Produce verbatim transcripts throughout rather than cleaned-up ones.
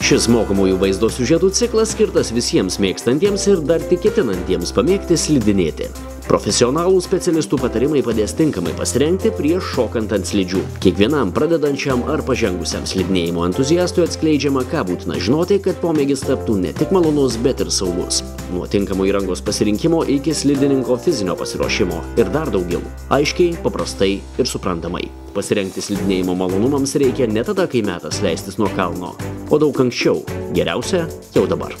Šis mokomųjų vaizdo siužetų ciklas skirtas visiems mėgstantiems ir dar tik ketinantiems pamėgti slidinėti. Profesionalų specialistų patarimai padės tinkamai pasirengti prieš šokant ant slidžių. Kiekvienam pradedančiam ar pažengusiam slidinėjimo entuziastui atskleidžiama, ką būtina žinoti, kad pomėgis taptų ne tik malonus, bet ir saugus. Nuo tinkamo įrangos pasirinkimo iki slidininko fizinio pasiruošimo ir dar daugiau. Aiškiai, paprastai ir suprantamai. Pasirengti slidinėjimo malonumams reikia ne tada, kai metas leistis nuo kalno, o daug anksčiau. Geriausia jau dabar.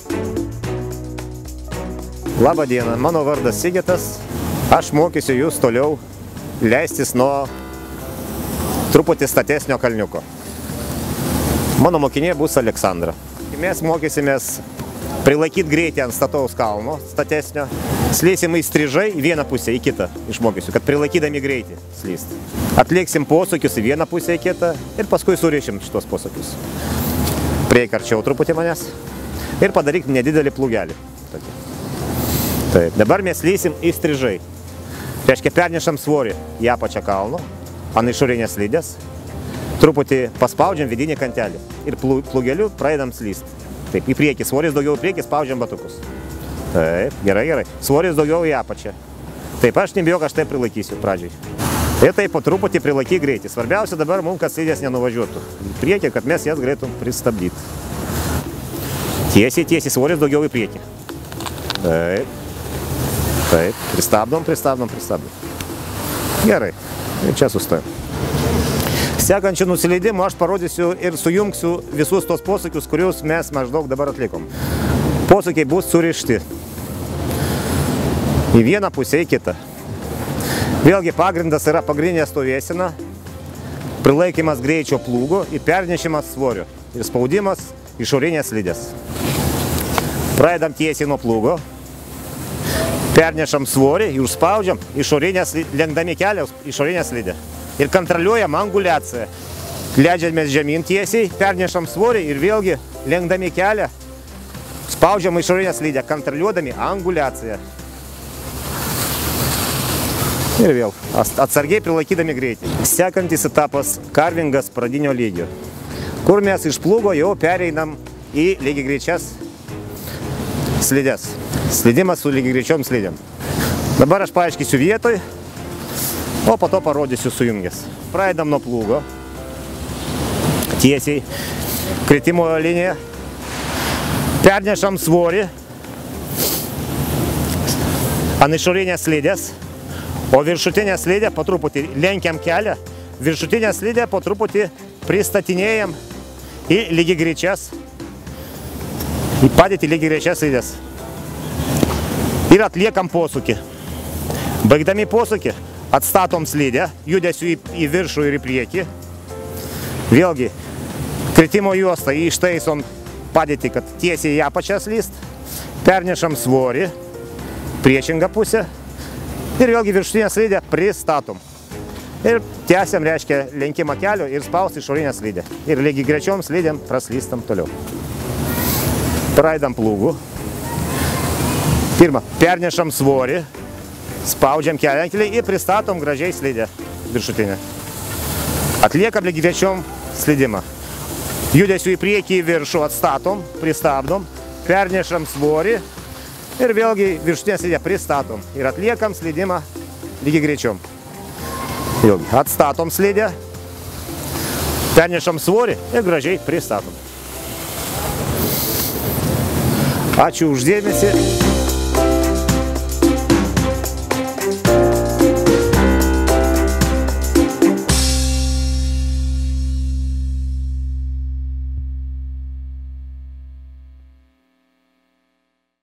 Labą dieną, mano vardas Sigitas. Aš mokysiu jūs toliau leistis nuo truputį statesnio kalniuko. Mano mokinė bus Aleksandra. Mes mokysimės prilaikyti greitį ant stataus kalno statesnio. Slėsim įstrižai į vieną pusę, į kitą išmokysiu, kad prilaikydami greitį slysti. Atliksim posūkius į vieną pusę, į kitą ir paskui surišim šitos posūkius. Prieik arčiau truputį manęs ir padaryk nedidelį plūgelį. Taip, dabar mes slysim įstrižai. Reiškia, pernešam svorį į apačią kalno, ant išorinės slidės, truputį paspaudžiam vidinį kantelį ir plūgeliu pradedam slysti. Taip, į priekį, svoris daugiau į priekį, spaudžiam batukus. Taip, gerai, gerai. Svoris daugiau į apačią. Taip, aš nebijok, aš taip prilaikysiu pradžiai. Ir taip po truputį prilaikyk greitį. Svarbiausia dabar mums, kad slidės nenuvažiuotų. Į priekį, kad mes jas galėtum pristabdyti. Tiesiai, tiesiai, svoris daugiau į priekį. Taip. Taip, pristabdom, pristabdom, pristabdom. Gerai, ir čia sustojom. Sekančių nusileidimų aš parodysiu ir sujungsiu visus tos posūkius, kuriuos mes maždaug dabar atlikom. Posūkiai bus surišti į vieną pusę, į kitą. Vėlgi pagrindas yra pagrindinė stovėsena, prilaikymas greičio plūgo ir pernešimas svorio ir spaudimas išorinės slidės. Pradedam tiesiai nuo plūgo. Pernešam svorį ir užspaudžiam išorinės, lenkdami kelią išorinę slidę. Ir kontroliuojam anguliaciją. Leidžiamės žemyn tiesiai, pernešam svorį ir vėlgi lenkdami kelią, spaudžiam išorinę slidę, kontroliuodami anguliaciją. Ir vėl atsargiai prilaikydami greitį. Sekantis etapas – karvingas pradinio lygio, kur mes iš plūgo jau pereinam į lygiagreičias slides. Slidimas su lygiagreičiom slidėm. Dabar aš paaiškysiu vietoj, o po to parodysiu sujungęs. Pradedam nuo plūgo. Tiesiai. Kritimo linija. Pernešam svorį ant išorinės slidės, o viršutinę slidę po truputį lenkiam kelią. Viršutinę slidę po truputį pristatinėjam į lygiagreičias, į padėtį lygiagreičias slidės. Ir atliekam posūkį. Baigdami posūkį atstatom slidę, judesiu į, į viršų ir į priekį. Vėlgi, kritimo juostą ištaisom padėtį, kad tiesiai į apačią slyst. Pernešam svorį, priešingą pusę. Ir vėlgi viršutinę slidę pristatom. Ir tęsiam, reiškia, lenkimą kelio ir spaust išorinę slidę. Ir lygiagrečiom slidėm praslystam toliau. Pradedam plūgu. Pirma, pernešam svorį, spaudžiam keliankelį ir pristatom gražiai slidę viršutinę. Atliekam lygiagrečiom slidimą. Judesiu į priekį į viršų atstatom, pristabdom, pernešam svorį ir vėlgi viršutinę slidę pristatom. Ir atliekam slidimą lygiagrečiom. Vėlgi, atstatom slidę, pernešam svorį ir gražiai pristatom. Ačiū už dėmesį.